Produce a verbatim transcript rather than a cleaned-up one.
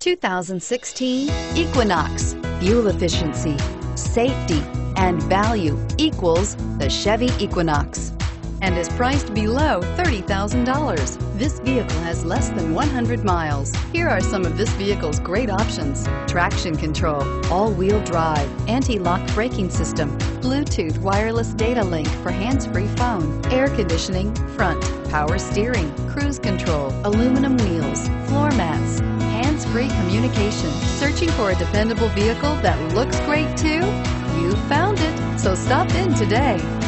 two thousand sixteen Equinox. Fuel efficiency, safety, and value equals the Chevy Equinox and is priced below thirty thousand dollars. This vehicle has less than one hundred miles. Here are some of this vehicle's great options: traction control, all-wheel drive, anti-lock braking system, Bluetooth wireless data link for hands-free phone, air conditioning, front, power steering, cruise control, aluminum wheels, floor mats, hands-free communication. Searching for a dependable vehicle that looks great too? You found it, so stop in today.